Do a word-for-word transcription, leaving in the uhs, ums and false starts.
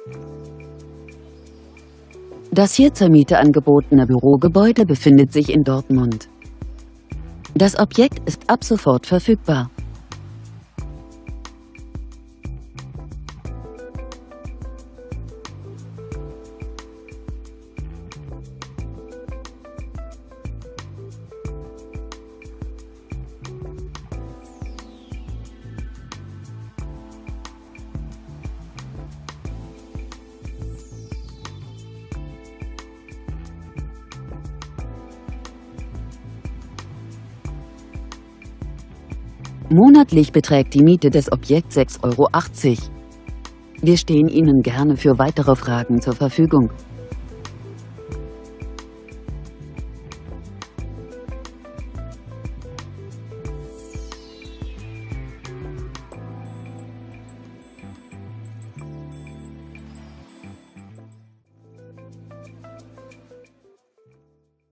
Das hier zur Miete angebotene Bürogebäude befindet sich in Dortmund. Das Objekt ist ab sofort verfügbar. Monatlich beträgt die Miete des Objekts sechs Euro achtzig. Wir stehen Ihnen gerne für weitere Fragen zur Verfügung.